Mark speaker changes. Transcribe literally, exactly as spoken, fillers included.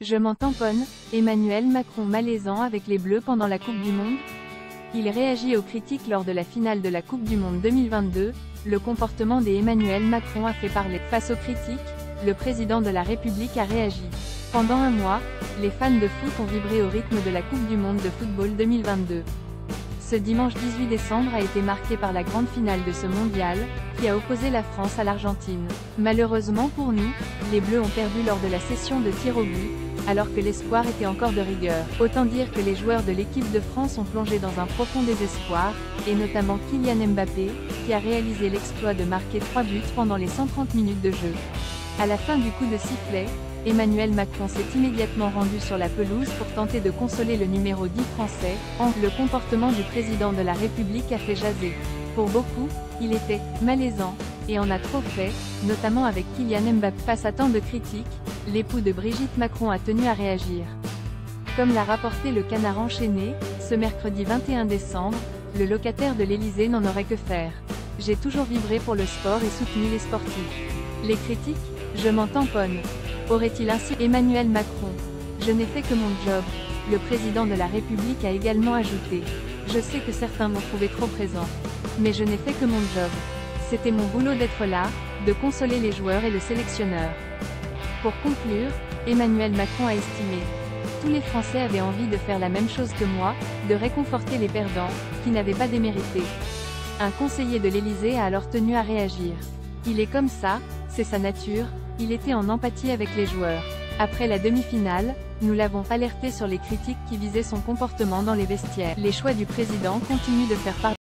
Speaker 1: Je m'en tamponne, Emmanuel Macron malaisant avec les Bleus pendant la Coupe du Monde. Il réagit aux critiques lors de la finale de la Coupe du Monde deux mille vingt-deux, le comportement d'Emmanuel Macron a fait parler. Face aux critiques, le président de la République a réagi. Pendant un mois, les fans de foot ont vibré au rythme de la Coupe du Monde de football deux mille vingt-deux. Ce dimanche dix-huit décembre a été marqué par la grande finale de ce mondial, qui a opposé la France à l'Argentine. Malheureusement pour nous, les Bleus ont perdu lors de la session de tir au but, alors que l'espoir était encore de rigueur. Autant dire que les joueurs de l'équipe de France ont plongé dans un profond désespoir, et notamment Kylian Mbappé, qui a réalisé l'exploit de marquer trois buts pendant les cent trente minutes de jeu. À la fin du coup de sifflet, Emmanuel Macron s'est immédiatement rendu sur la pelouse pour tenter de consoler le numéro dix français. Le comportement du président de la République a fait jaser. Pour beaucoup, il était « malaisant » et en a trop fait, notamment avec Kylian Mbappé. Face à tant de critiques, l'époux de Brigitte Macron a tenu à réagir. Comme l'a rapporté le Canard enchaîné, ce mercredi vingt et un décembre, le locataire de l'Élysée n'en aurait que faire. « J'ai toujours vibré pour le sport et soutenu les sportifs. Les critiques, je m'en tamponne. » Aurait-il ainsi Emmanuel Macron. Je n'ai fait que mon job. Le président de la République a également ajouté. Je sais que certains m'ont trouvé trop présent. Mais je n'ai fait que mon job. C'était mon boulot d'être là, de consoler les joueurs et le sélectionneur. Pour conclure, Emmanuel Macron a estimé. Tous les Français avaient envie de faire la même chose que moi, de réconforter les perdants, qui n'avaient pas démérité. Un conseiller de l'Élysée a alors tenu à réagir. Il est comme ça, c'est sa nature. Il était en empathie avec les joueurs. Après la demi-finale, nous l'avons alerté sur les critiques qui visaient son comportement dans les vestiaires. Les choix du président continuent de faire part